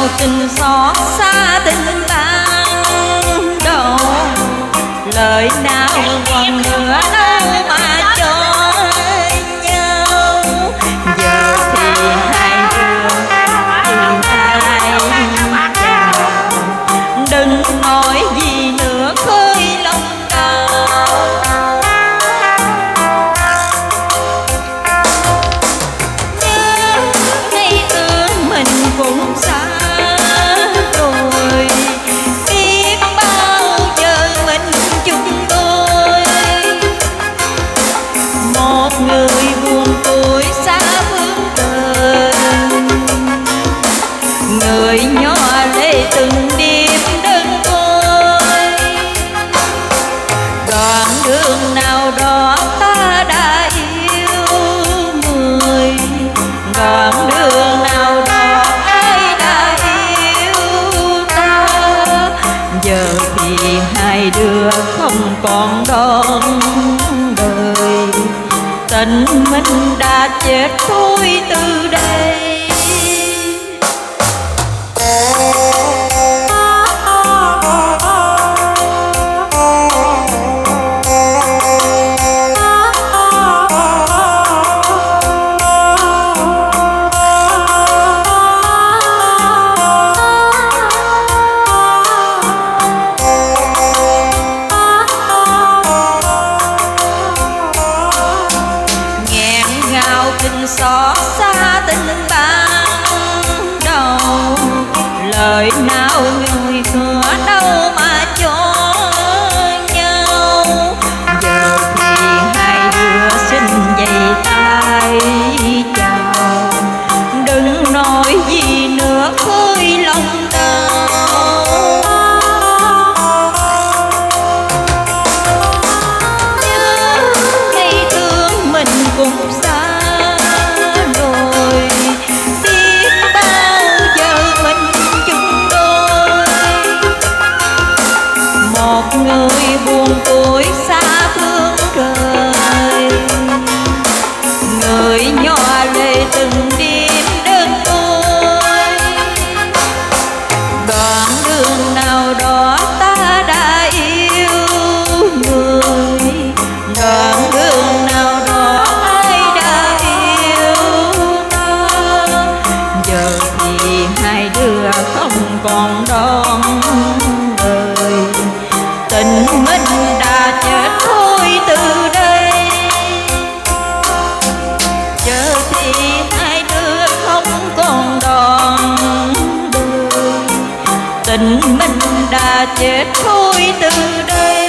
ngào tình xót xa tình ban đầu, lời nào còn nữa đâu mà cho nhau. Giờ thì hai đứa tìm ai chào, đừng nói gì nữa khơi lòng đau. Nhớ ngày xưa mình cũng xa rồi, biết bao giờ mình chung đôi. Một người buồn tuổi xa phương trời, người nhỏ lệ từng đêm đơn côi. Đoạn đường nào đó ta đã yêu người, đoạn đường nào đó ai đã yêu ta. Giờ thì hai đứa không còn đón đời, tình mình đã chết thôi từ đây. Tình xót xa tình ban đầu, lời nào người thừa đâu mà cho nhau. Giờ thì hai đứa xin dây tay chào, đừng nói gì nữa khơi lòng đau. Nhớ ngày thương mình cũng xa, người buồn tuổi xa phương trời, người nhỏ lệ từng đêm đơn côi. Đoạn đường nào đó ta đã yêu người, đoạn đường nào đó ai đã yêu ta. Giờ thì hai đứa không còn đón đời, tình mình đã chết thôi từ đây. Giờ thì hai đứa không còn đón đời, tình mình đã chết thôi từ đây.